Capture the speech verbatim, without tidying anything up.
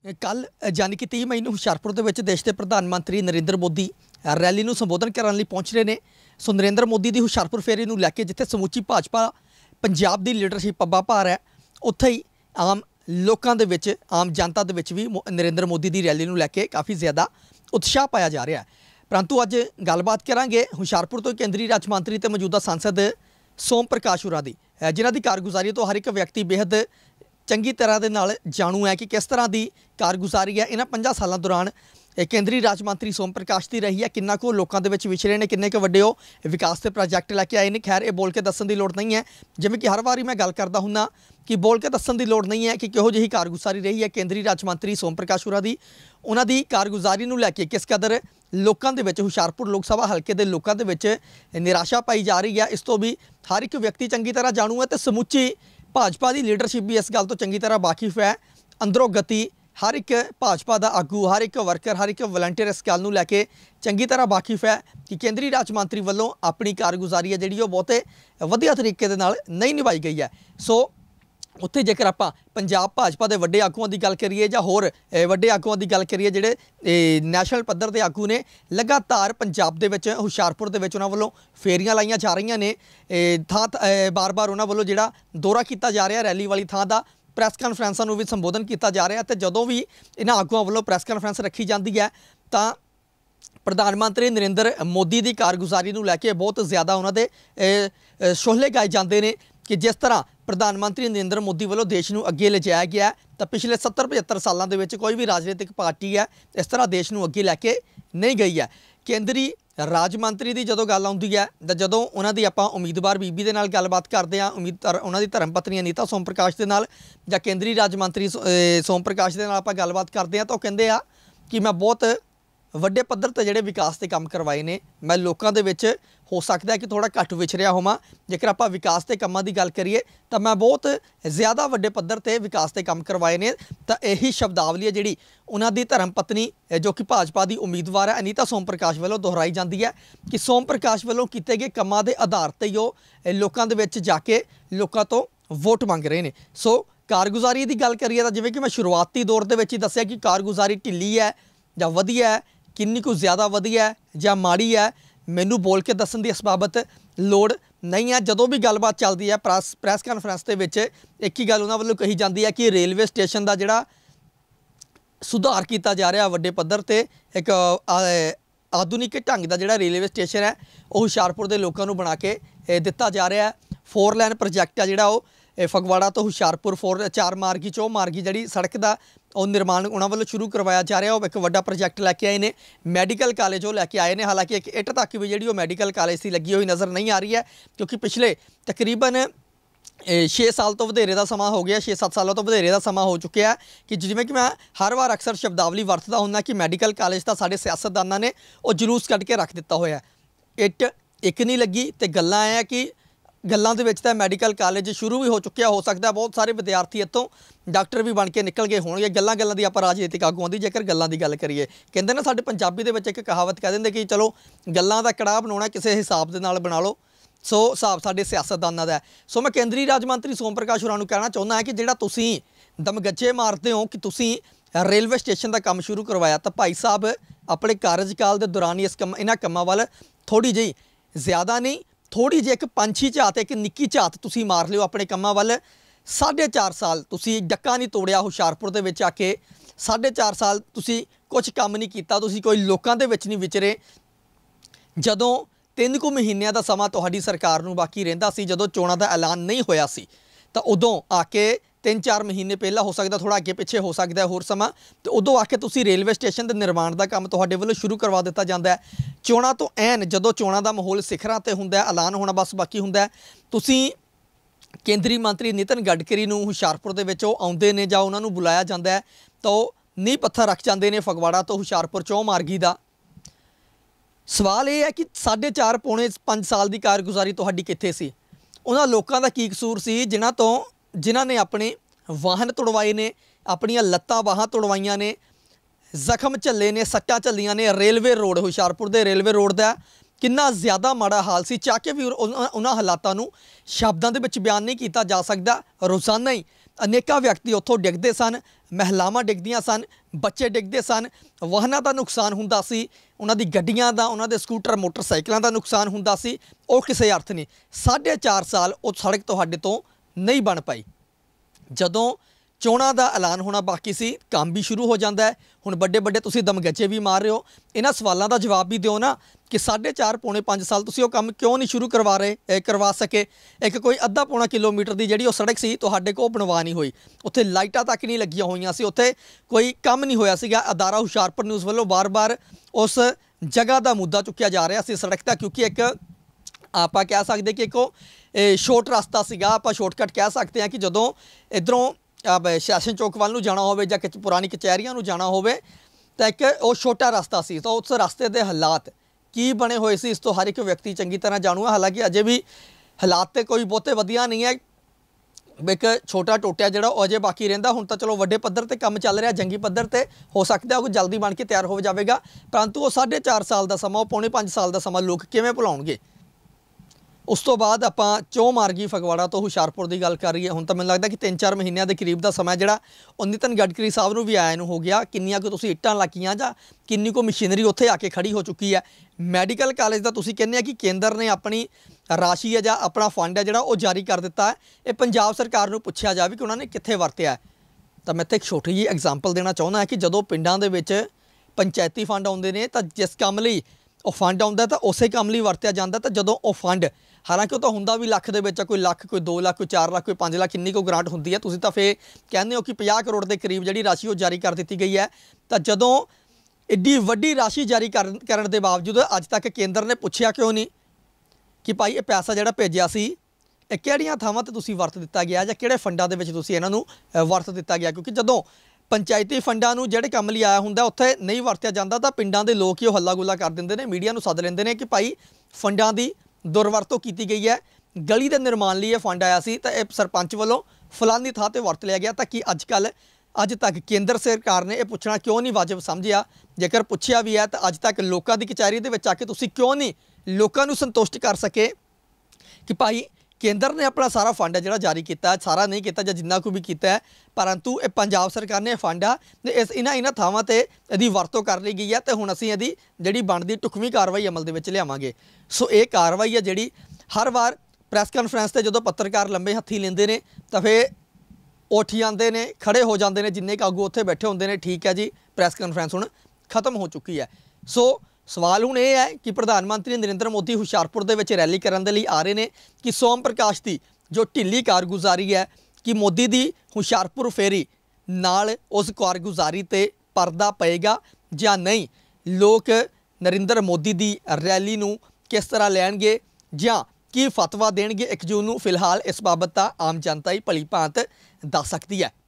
कल यानी कि तीह मई ਨੂੰ ਹੁਸ਼ਿਆਰਪੁਰ ਦੇ ਵਿੱਚ ਦੇਸ਼ ਦੇ ਪ੍ਰਧਾਨ ਮੰਤਰੀ ਨਰਿੰਦਰ ਮੋਦੀ ਰੈਲੀ ਨੂੰ ਸੰਬੋਧਨ ਕਰਨ ਲਈ ਪਹੁੰਚ ਰਹੇ ਨੇ। ਸੋ ਨਰਿੰਦਰ ਮੋਦੀ ਦੀ ਹੁਸ਼ਿਆਰਪੁਰ ਫੇਰੀ ਨੂੰ ਲੈ ਕੇ ਜਿੱਥੇ ਸਮੁੱਚੀ ਭਾਜਪਾ ਪੰਜਾਬ ਦੀ ਲੀਡਰਸ਼ਿਪ ਪੱਬਾ ਭਾਰ ਹੈ, ਉੱਥੇ ਹੀ ਆਮ ਲੋਕਾਂ ਦੇ ਵਿੱਚ ਆਮ ਜਨਤਾ ਦੇ ਵਿੱਚ ਵੀ ਨਰਿੰਦਰ ਮੋਦੀ ਦੀ ਰੈਲੀ ਨੂੰ ਲੈ ਕੇ ਕਾਫੀ ਜ਼ਿਆਦਾ ਉਤਸ਼ਾਹ ਪਾਇਆ ਜਾ ਰਿਹਾ ਹੈ। परंतु अज गलबात करांगे हुशियारपुर तो केंद्रीय राज मंत्री ते मौजूदा सांसद सोम प्रकाश होरां दी, जिन्हां दी कारगुजारी तो हर एक व्यक्ति बेहद चंगी तरह दे नाल जाणू है कि किस तरह की कारगुजारी है इन्हां पंजां सालां दौरान केंद्रीय राज मंत्री सोम प्रकाश की रही है। किन्ना को लोगों के विच विचरे ने, किन्ने क वड्डे वो विकास के प्रोजैक्ट लैके आए हैं। खैर ये बोल के दस्सण की लोड़ नहीं है, जिवें कि हर बारी मैं गल करदा हुंदा कि बोल के दस्सण की लोड़ नहीं है कि किहो जिही कारगुजारी रही है केंद्रीय राज मंत्री सोम प्रकाश होरां दी। उन्हां दी कारगुजारी नूं लैके किस कदर लोगों के विच हुशियारपुर लोक सभा हल्के के लोगों के विच निराशा पाई जा रही है, इस तो भी हर एक व्यक्ति चंगी तरह जाणू है। तो समूची भाजपा की लीडरशिप भी इस गल तो चंगी तरह वाकिफ है। अंदरों गति हर एक भाजपा का आगू, हर एक वर्कर, हर एक वलंटियर इस गल नूं लैके चंगी तरह वाकिफ है कि केंद्रीय राज मंत्री वालों अपनी कारगुजारी है जिहड़ी बहुते वधिया तरीके दे नाल नहीं निभाई गई है। सो उत्थे जेकर आपां पंजाब भाजपा के वड्डे आगूआं की गल करिए जां होर वड्डे आगूआं की गल करिए जिहड़े नैशनल पद्धर के आगू ने, लगातार पंजाब दे विच हुशियारपुर दे विच उन्हां वल्लों फेरियां लाइयां जा रहीआं ने। थां बार बार उन्हां वल्लों जिहड़ा दौरा कीता जा रहा रैली वाली थां दा, प्रैस कानफ्रेंसां नूं भी संबोधन किया जा रहा है। तो जदों भी इन्हां आगूआं वल्लों प्रैस कानफ्रेंस रखी जाती है तो प्रधानमंत्री नरेंद्र मोदी की कारगुजारी नूं लैके बहुत ज़्यादा उन्होंने शोले गाए जाते हैं कि जिस तरह प्रधानमंत्री नरेंद्र मोदी वालों देश नूं अगे ले जाया गया है। तो पिछले सत्तर पचहत्तर सालों के विच कोई भी राजनीतिक पार्टी है इस तरह देश नूं अगे लैके नहीं गई है। केंद्रीय राज मंत्री की जदों गल आउंदी है तो जदों उन्हां दी आपां उम्मीदवार बीबी दे नाल गलबात करते हैं, उम्मीद उन्हां दी धर्म पत्नी अनीता सोम प्रकाश दे नाल जां केंद्रीय राज मंत्री सोम प्रकाश दे नाल आपां गलबात करते हैं तो कहिंदे आ कि मैं बहुत वड्डे पद्धर ते जिहड़े विकास के काम करवाए ने, मैं लोगों के विच हो सकता है कि थोड़ा घट विचरिया होवां। जेकर आपां विकास के कामां की गल करिए तो मैं बहुत ज़्यादा वड्डे पद्धर ते विकास के काम करवाए ने। तो यही शब्दावली है जिहड़ी उन्हां दी धर्म पत्नी जो कि भाजपा की उम्मीदवार है अनीता सोम प्रकाश वालों दोहराई जाती है कि सोम प्रकाश वालों कीते गए कामां दे आधार ते ही लोगों के विच जाके लोगों तो वोट मंग रहे हैं। सो कारगुजारी की गल करिए तो जिवें कि मैं शुरुआती दौर के विच ही दस्सिया कि कारगुजारी ढिली है जां वधिया है, किन्नी कुछ ज़्यादा वधिया है जां माड़ी है, मैनू बोल के दस्सण दी इस बाबत लोड़ नहीं है। जदों भी गलबात चलती है प्रैस प्रैस कानफ्रेंस के विच एक ही गल उन्हां वल्लों कही जाती है कि रेलवे स्टेशन का जिहड़ा सुधार किया जा रहा वड्डे पद्धर ते, एक आधुनिक ढंग का जिहड़ा रेलवे स्टेशन है वो हुशियारपुर के लोगों को बना के दिता जा रहा है। फोर लैन प्रोजैक्ट है जिहड़ा वो फगवाड़ा तो हुशियारपुर फोर चार मार्गी चौ मार्गी जी सड़क का और निर्माण उन्होंने वालों शुरू करवाया जा रहा है। वो एक वड्डा प्रोजैक्ट लैके आए हैं, मैडिकल कॉलेज वो लैके आए हैं। हालांकि एक इट तक भी जी मैडिकल कॉलेज की लगी हुई नज़र नहीं आ रही है क्योंकि पिछले तकरीबन छे साल तो वधेरे का समा हो गया, छे सत्त सालों तो वधेरे का समा हो चुका है कि जिवें कि मैं हर बार अक्सर शब्दावली वरतदा हुंदा कि मैडिकल कॉलेज तो साडे सियासतदानां ने वो जुलूस कढ के रख दिता होया। इट एक नहीं लगी तो गल्लां है कि गल्लां दे विच तां मैडिकल कॉलेज शुरू भी हो चुकिया, हो सकता है बहुत सारे विद्यार्थी इत्थों डॉक्टर भी बन के निकल गए होणगे। गल्लां गल्लां दी आपां राजनीतिक आगूआं दी जेकर गल्लां दी गल करिए, कहंदे ना साडे पंजाबी दे विच एक कहावत कह दिंदे कि चलो गल्लां दा कड़ाह बनाउणा किसी हिसाब दे नाल बना लो, सो हिसाब साडे सियासतदानां दा है। सो मैं केंद्रीय राज मंत्री सोम प्रकाश होरां नूं कहना चाहुंदा है कि जिहड़ा तुसीं दमगज्जे मारदे हो कि तुसीं रेलवे स्टेशन का काम शुरू करवाया, तो भाई साहब अपने कार्यकाल के दौरान ही इस कम इन्हां कम्मां वल थोड़ी जी ज़्यादा नहीं थोड़ी जी एक पंछी झात एक निक्की झात तुसीं मार लिओ अपने कम्मां वल। साढ़े चार साल तुसीं डक्का नहीं तोड़िया हुशियारपुर दे विच आके, साढ़े चार साल तुसीं कुछ काम नहीं कीता, तुसीं कोई लोकां दे विच नहीं विचरे। जदों तीन कु महीनों का समा तुहाडी सरकार नूं बाकी रहिंदा सी, जदों चोणां दा ऐलान नहीं होया सी, तो उदों आके तीन चार महीने पहला हो सकता, थोड़ा अगे पिछे हो सकता है होर समा, तो उदों आके तुसीं रेलवे स्टेशन के निर्माण का काम तुहाडे वल्लों शुरू करवा दिता जाता है। चोणां तो ऐन जदों चोणां का माहौल सिखरां ते हुंदा है, ऐलान होना बस बाकी हुंदा है, तुसीं केंद्रीय मंत्री नितिन गडकरी नूं हुशियारपुर दे विच आउंदे ने जां उन्हां नूं बुलाया जाता है तो नींह पत्थर रख जाते हैं फगवाड़ा तो हुशियारपुर चौ मार्गी का। सवाल यह है कि साढ़े चार पौने पाँच साल की कारगुजारी तुहाडी कित्थे सी? उन्हां लोकां दा की कसूर सी जिन्हां तो जिन्हां ने अपने वाहन तोड़वाए ने, अपनियां लत्तां बाहां तोड़वाइयां ने, जख्म झल्ले ने, सट्टां झल्लियां ने। रेलवे रोड हुशियारपुर दे रेलवे रोड का कितना ज़्यादा माड़ा हाल सी, चाह के भी उन्हां हालातां नूं शब्दां दे विच बयान नहीं किया जा सकदा। रोज़ाना ही ਅਨੇਕਾਂ ਵਿਅਕਤੀ ਉੱਥੋਂ ਡਿੱਗਦੇ ਸਨ, ਮਹਿਲਾਵਾਂ ਡਿੱਗਦੀਆਂ ਸਨ, ਬੱਚੇ ਡਿੱਗਦੇ ਸਨ, ਵਾਹਨਾਂ ਦਾ ਨੁਕਸਾਨ ਹੁੰਦਾ ਸੀ, ਉਹਨਾਂ ਦੀ ਗੱਡੀਆਂ ਦਾ, ਉਹਨਾਂ ਦੇ ਸਕੂਟਰ ਮੋਟਰਸਾਈਕਲਾਂ ਦਾ ਨੁਕਸਾਨ ਹੁੰਦਾ ਸੀ। ਉਹ ਕਿਸੇ ਅਰਥ ਨਹੀਂ। ਸਾਢੇ ਚਾਰ ਸਾਲ ਉਹ ਸੜਕ ਤੁਹਾਡੇ ਤੋਂ ਨਹੀਂ ਬਣ ਪਾਈ। ਜਦੋਂ ਚੋਣਾਂ ਦਾ ਐਲਾਨ ਹੋਣਾ ਬਾਕੀ ਸੀ, ਕੰਮ ਵੀ ਸ਼ੁਰੂ ਹੋ ਜਾਂਦਾ ਹੈ। ਹੁਣ ਵੱਡੇ ਵੱਡੇ ਤੁਸੀਂ ਦਮਗੱਜੇ ਵੀ ਮਾਰ ਰਹੇ ਹੋ। ਇਹਨਾਂ ਸਵਾਲਾਂ ਦਾ ਜਵਾਬ ਵੀ ਦਿਓ ਨਾ ਕਿ ਸਾਢੇ ਚਾਰ ਪੌਣੇ ਪੰਜ ਸਾਲ ਤੁਸੀਂ ਉਹ ਕੰਮ ਕਿਉਂ ਨਹੀਂ ਸ਼ੁਰੂ ਕਰਵਾ ਰਹੇ ਇਹ ਕਰਵਾ ਸਕੇ। ਇੱਕ ਕੋਈ ਅੱਧਾ ਪੌਣਾ ਕਿਲੋਮੀਟਰ ਦੀ ਜਿਹੜੀ ਉਹ ਸੜਕ ਸੀ ਤੁਹਾਡੇ ਕੋਲ ਬਣਵਾ ਨਹੀਂ ਹੋਈ, ਉੱਥੇ ਲਾਈਟਾਂ ਤੱਕ ਨਹੀਂ ਲੱਗੀਆਂ ਹੋਈਆਂ ਸੀ, ਉੱਥੇ ਕੋਈ ਕੰਮ ਨਹੀਂ ਹੋਇਆ ਸੀਗਾ। ਅਦਾਰਾ ਹੁਸ਼ਿਆਰਪੁਰ ਨਿਊਜ਼ ਵੱਲੋਂ ਵਾਰ-ਵਾਰ ਉਸ ਜਗ੍ਹਾ ਦਾ ਮੁੱਦਾ ਚੁੱਕਿਆ ਜਾ ਰਿਹਾ ਸੀ ਸੜਕ ਦਾ, ਕਿਉਂਕਿ ਇੱਕ ਆਪਾਂ ਕਹਿ ਸਕਦੇ ਕਿ ਇੱਕ ਉਹ ਸ਼ੋਰਟ ਰਸਤਾ ਸੀਗਾ, ਆਪਾਂ ਸ਼ਾਰਟਕਟ ਕਹਿ ਸਕਦੇ ਹਾਂ ਕਿ ਜਦੋਂ ਇੱਧਰੋਂ ਸੈਸ਼ਨ ਚੌਕ ਵੱਲ ਨੂੰ ਜਾਣਾ ਹੋਵੇ ਜਾਂ ਕਿ ਪੁਰਾਣੀ ਕਚਹਿਰੀਆਂ ਨੂੰ ਜਾਣਾ ਹੋਵੇ ਤਾਂ ਇੱਕ ਉਹ ਛੋਟਾ ਰਸਤਾ ਸੀ। ਤਾਂ ਉਸ ਰਸਤੇ ਦੇ ਹਾਲਾਤ ਕੀ ਬਣੇ ਹੋਏ ਸੀ ਇਸ ਤੋਂ ਹਰ ਇੱਕ ਵਿਅਕਤੀ ਚੰਗੀ ਤਰ੍ਹਾਂ ਜਾਣੂ ਹੈ। ਹਾਲਾਂਕਿ ਅਜੇ ਵੀ ਹਾਲਾਤ ਤੇ ਕੋਈ ਬਹੁਤੇ ਵਧੀਆ ਨਹੀਂ ਹੈ, ਇੱਕ ਛੋਟਾ ਟੋਟਿਆ ਜਿਹੜਾ ਉਹ ਅਜੇ ਬਾਕੀ ਰਹਿੰਦਾ। ਹੁਣ ਤਾਂ ਚਲੋ ਵੱਡੇ ਪੱਧਰ ਤੇ ਕੰਮ ਚੱਲ ਰਿਹਾ, ਜੰਗੀ ਪੱਧਰ ਤੇ ਹੋ ਸਕਦਾ ਉਹ ਜਲਦੀ ਬਣ ਕੇ ਤਿਆਰ ਹੋ ਜਾਵੇਗਾ, ਪਰੰਤੂ ਉਹ ਸਾਢੇ ਚਾਰ ਸਾਲ ਦਾ ਸਮਾਂ, ਉਹ ਪੌਣੇ ਪੰਜ ਸਾਲ ਦਾ ਸਮਾਂ ਲੋਕ ਕਿਵੇਂ ਭੁਲਾਉਣਗੇ। ਉਸ ਤੋਂ ਬਾਅਦ ਆਪਾਂ ਚੌਂ ਮਾਰਗੀ ਫਗਵਾੜਾ ਤੋਂ ਹੁਸ਼ਿਆਰਪੁਰ ਦੀ ਗੱਲ ਕਰ ਰਹੀ ਹੈ। ਹੁਣ ਤਾਂ ਮੈਨੂੰ ਲੱਗਦਾ ਕਿ ਤਿੰਨ ਚਾਰ ਮਹੀਨਿਆਂ ਦੇ ਕਰੀਬ ਦਾ ਸਮਾਂ ਜਿਹੜਾ ਉਹ ਨਿਤਨ ਗਡਕਰੀ ਸਾਹਿਬ ਨੂੰ ਵੀ ਆਇਆ ਨੂੰ ਹੋ ਗਿਆ। ਕਿੰਨੀਆਂ ਕੁ ਤੁਸੀਂ ਇੱਟਾਂ ਲੱਗੀਆਂ ਜਾਂ ਕਿੰਨੀ ਕੁ ਮਸ਼ੀਨਰੀ ਉੱਥੇ ਆ ਕੇ ਖੜੀ ਹੋ ਚੁੱਕੀ ਹੈ। ਮੈਡੀਕਲ ਕਾਲਜ ਦਾ ਤੁਸੀਂ ਕਹਿੰਦੇ ਆ ਕਿ ਕੇਂਦਰ ਨੇ ਆਪਣੀ ਰਾਸ਼ੀ ਹੈ ਜਾਂ ਆਪਣਾ ਫੰਡ ਹੈ ਜਿਹੜਾ ਉਹ ਜਾਰੀ ਕਰ ਦਿੱਤਾ ਹੈ। ਇਹ ਪੰਜਾਬ ਸਰਕਾਰ ਨੂੰ ਪੁੱਛਿਆ ਜਾਵੇ ਕਿ ਉਹਨਾਂ ਨੇ ਕਿੱਥੇ ਵਰਤਿਆ। ਤਾਂ ਮੈਂ ਇੱਥੇ ਇੱਕ ਛੋਟੀ ਜਿਹੀ ਐਗਜ਼ਾਮਪਲ ਦੇਣਾ ਚਾਹੁੰਦਾ ਕਿ ਜਦੋਂ ਪਿੰਡਾਂ ਦੇ ਵਿੱਚ ਪੰਚਾਇਤੀ ਫੰਡ ਆਉਂਦੇ ਨੇ ਤਾਂ ਜਿਸ ਕੰਮ ਲਈ ਉਹ ਫੰਡ ਆਉਂਦਾ ਤਾਂ ਉਸੇ ਕੰਮ ਲਈ ਵਰਤਿਆ ਜਾਂਦਾ। ਤਾਂ ਜਦੋਂ ਉਹ ਫੰਡ, ਹਾਲਾਂਕਿ ਉਹ ਤਾਂ ਹੁੰਦਾ ਵੀ ਲੱਖ ਦੇ ਵਿੱਚ ਆ, ਕੋਈ ਲੱਖ, ਕੋਈ ਦੋ ਲੱਖ, ਕੋਈ ਚਾਰ ਲੱਖ, ਕੋਈ ਪੰਜ ਲੱਖ, ਇੰਨੀ ਕੋਈ ਗ੍ਰਾਂਟ ਹੁੰਦੀ ਹੈ। ਤੁਸੀਂ ਤਾਂ ਫੇਰ ਕਹਿੰਦੇ ਹੋ ਕਿ ਪੰਜਾਹ ਕਰੋੜ ਦੇ ਕਰੀਬ ਜਿਹੜੀ ਰਾਸ਼ੀ ਉਹ ਜਾਰੀ ਕਰ ਦਿੱਤੀ ਗਈ ਹੈ। ਤਾਂ ਜਦੋਂ ਐਡੀ ਵੱਡੀ ਰਾਸ਼ੀ ਜਾਰੀ ਕਰਨ ਕਰਨ ਦੇ ਬਾਵਜੂਦ ਅੱਜ ਤੱਕ ਕੇਂਦਰ ਨੇ ਪੁੱਛਿਆ ਕਿਉਂ ਨਹੀਂ ਕਿ ਭਾਈ ਇਹ ਪੈਸਾ ਜਿਹੜਾ ਭੇਜਿਆ ਸੀ ਇਹ ਕਿਹੜੀਆਂ ਥਾਵਾਂ 'ਤੇ ਤੁਸੀਂ ਵਰਤ ਦਿੱਤਾ ਗਿਆ ਜਾਂ ਕਿਹੜੇ ਫੰਡਾਂ ਦੇ ਵਿੱਚ ਤੁਸੀਂ ਇਹਨਾਂ ਨੂੰ ਵਰਤ ਦਿੱਤਾ ਗਿਆ। ਕਿਉਂਕਿ ਜਦੋਂ ਪੰਚਾਇਤੀ ਫੰਡਾਂ ਨੂੰ ਜਿਹੜੇ ਕੰਮ ਲਈ ਆਇਆ ਹੁੰਦਾ ਉੱਥੇ ਨਹੀਂ ਵਰਤਿਆ ਜਾਂਦਾ ਤਾਂ ਪਿੰਡਾਂ ਦੇ ਲੋਕ ਹੀ ਉਹ ਹੱਲਾ ਗੁੱਲਾ ਕਰ ਦਿੰਦੇ ਨੇ, ਮੀਡੀਆ ਨੂੰ ਸੱਦ ਲੈਂਦੇ ਨੇ ਕਿ ਭਾਈ ਫੰਡਾਂ ਦੀ ਦੁਰਵਰਤੋਂ ਕੀਤੀ ਗਈ ਹੈ, ਗਲੀ ਦੇ ਨਿਰਮਾਣ ਲਈ ਇਹ ਫੰਡ ਆਇਆ ਸੀ ਤਾਂ ਇਹ ਸਰਪੰਚ ਵੱਲੋਂ ਫਲਾਨੀ ਥਾਂ 'ਤੇ ਵਰਤ ਲਿਆ ਗਿਆ। ਤਾਂ ਕਿ ਅੱਜ ਕੱਲ੍ਹ ਅੱਜ ਤੱਕ ਕੇਂਦਰ ਸਰਕਾਰ ਨੇ ਇਹ ਪੁੱਛਣਾ ਕਿਉਂ ਨਹੀਂ ਵਾਜਬ ਸਮਝਿਆ। ਜੇਕਰ ਪੁੱਛਿਆ ਵੀ ਹੈ ਤਾਂ ਅੱਜ ਤੱਕ ਲੋਕਾਂ ਦੀ ਕਚਹਿਰੀ ਦੇ ਵਿੱਚ ਆ ਕੇ ਤੁਸੀਂ ਕਿਉਂ ਨਹੀਂ ਲੋਕਾਂ ਨੂੰ ਸੰਤੁਸ਼ਟ ਕਰ ਸਕੇ ਕਿ ਭਾਈ ਕੇਂਦਰ ਨੇ ਆਪਣਾ ਸਾਰਾ ਫੰਡ ਹੈ ਜਿਹੜਾ ਜਾਰੀ ਕੀਤਾ, ਸਾਰਾ ਨਹੀਂ ਕੀਤਾ ਜਾਂ ਜਿੰਨਾ ਕੁ ਵੀ ਕੀਤਾ ਹੈ, ਪਰੰਤੂ ਇਹ ਪੰਜਾਬ ਸਰਕਾਰ ਨੇ ਫੰਡ ਆ ਇਸ ਇਹਨਾਂ ਇਹਨਾਂ ਥਾਵਾਂ 'ਤੇ ਇਹਦੀ ਵਰਤੋਂ ਕਰ ਲਈ ਗਈ ਹੈ ਤੇ ਹੁਣ ਅਸੀਂ ਇਹਦੀ ਜਿਹੜੀ ਬਣਦੀ ਢੁਕਵੀਂ ਕਾਰਵਾਈ ਅਮਲ ਦੇ ਵਿੱਚ ਲਿਆਵਾਂਗੇ। ਸੋ ਇਹ ਕਾਰਵਾਈ ਹੈ ਜਿਹੜੀ ਹਰ ਵਾਰ ਪ੍ਰੈਸ ਕਾਨਫਰੰਸ 'ਤੇ ਜਦੋਂ ਪੱਤਰਕਾਰ ਲੰਬੇ ਹੱਥੀ ਲੈਂਦੇ ਨੇ ਤਾਂ ਫਿਰ ਉੱਠ ਜਾਂਦੇ ਨੇ, ਖੜੇ ਹੋ ਜਾਂਦੇ ਨੇ, ਜਿੰਨੇ ਕੁ ਆਗੂ ਉੱਥੇ ਬੈਠੇ ਹੁੰਦੇ ਨੇ। ਠੀਕ ਹੈ ਜੀ, ਪ੍ਰੈਸ ਕਾਨਫਰੰਸ ਹੁਣ ਖਤਮ ਹੋ ਚੁੱਕੀ ਹੈ। ਸੋ ਸਵਾਲ ਹੁਣ ਇਹ ਹੈ ਕਿ ਪ੍ਰਧਾਨ ਮੰਤਰੀ ਨਰਿੰਦਰ ਮੋਦੀ ਹੁਸ਼ਿਆਰਪੁਰ ਦੇ ਵਿੱਚ ਰੈਲੀ ਕਰਨ ਦੇ ਲਈ ਆ ਰਹੇ ਨੇ ਕਿ ਸੋਮ ਪ੍ਰਕਾਸ਼ ਦੀ ਜੋ ਢਿੱਲੀ ਕਾਰਗੁਜ਼ਾਰੀ ਹੈ ਕਿ ਮੋਦੀ ਦੀ ਹੁਸ਼ਿਆਰਪੁਰ ਫੇਰੀ ਨਾਲ ਉਸ ਕਾਰਗੁਜ਼ਾਰੀ ਤੇ ਪਰਦਾ ਪਏਗਾ ਜਾਂ ਨਹੀਂ। ਲੋਕ ਨਰਿੰਦਰ ਮੋਦੀ ਦੀ ਰੈਲੀ ਨੂੰ ਕਿਸ ਤਰ੍ਹਾਂ ਲੈਣਗੇ ਜਾਂ ਕੀ ਫਤਵਾ ਦੇਣਗੇ ਇੱਕ ਜੂਨ ਨੂੰ, ਫਿਲਹਾਲ ਇਸ ਬਾਬਤ ਤਾਂ ਆਮ ਜਨਤਾ ਹੀ ਭਲੀ ਭਾਂਤ ਦੱਸ ਸਕਦੀ ਹੈ।